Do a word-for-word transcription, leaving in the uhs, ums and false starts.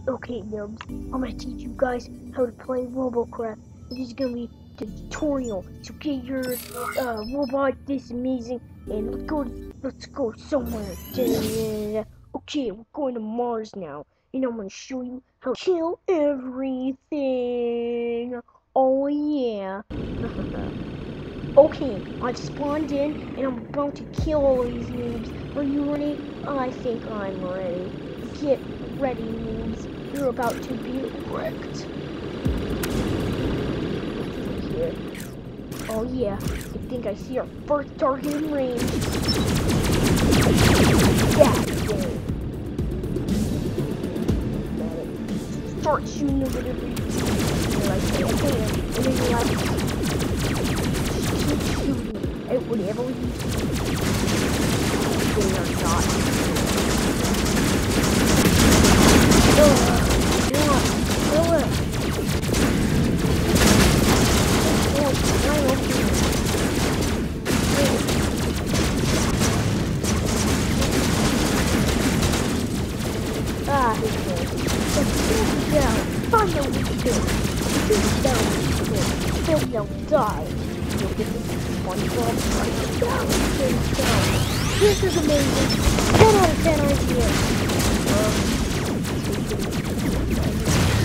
Okay, nubs, I'm gonna teach you guys how to play Robocraft. This is gonna be the tutorial. So get your uh, robot this amazing, and let's go. Let's go somewhere. Da-da-da-da-da. Okay, we're going to Mars now, and I'm gonna show you how to kill everything. Oh yeah. Okay, I've spawned in, and I'm about to kill all these noobs. Are you ready? I think I'm ready. Get ready, noobs. You're about to be wrecked. Here. Oh yeah, I think I see our first target in range. That's it. Start shooting them with every like I can, and then you like keep shooting at whatever you see. They are not. Kill her. Kill her. Kill her. Ah, he's dead. But shoot him down. Find out what to do. Shoot down what to do. Then they'll die. You'll get this one bomb right down and shoot down. This is amazing. ten out of ten idea. Um,